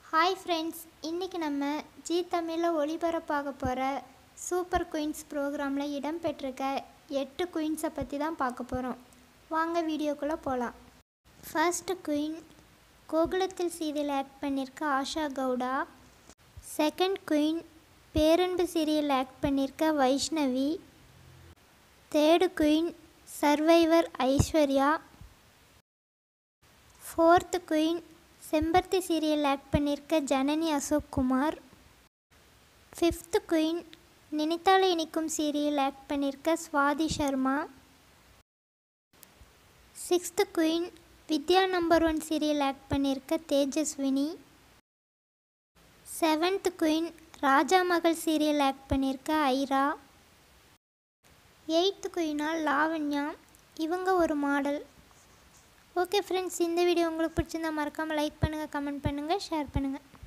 Hi friends, இன்றைக்கி நம்ம ஜீ தமிழில் ஒளிபரப்பாக போகிற சூப்பர் குயின்ஸ் ப்ரோக்ராமில் இடம்பெற்றிருக்க 8 குயின்ஸை பற்றி தான் பார்க்க போகிறோம். வாங்க வீடியோக்குள்ளே போகலாம். ஃபர்ஸ்ட் குயின் கோகுலத்தில் சீரியல் ஆக்ட் பண்ணியிருக்க Asha Gowda. Second queen Peranbu serial act பண்ணியிருக்க Vaishnavi. Third queen survivor Aishwarya. Fourth queen Sembaruthi serial act பண்ணியிருக்க ஜனனி அசோக்குமார். ஃபிஃப்த்து குயின் நினைத்தாலே இனிக்கும் சீரியல் ஆக்ட் பண்ணியிருக்க Swathi Sharma. Sixth queen Vidya number 1 serial act பண்ணியிருக்க தேஜஸ்வினி. செவன்த்து குயின் ராஜா மகள் சீரியல் ஆக்ட் பண்ணியிருக்க ஐரா. எயித்து குயினால் லாவண்யா. இவங்க ஒரு மாடல். ஓகே ஃப்ரெண்ட்ஸ், இந்த வீடியோ உங்களுக்கு பிடிச்சிருந்தா மறக்காமல் லைக் பண்ணுங்கள், கமெண்ட் பண்ணுங்கள், ஷேர் பண்ணுங்கள்.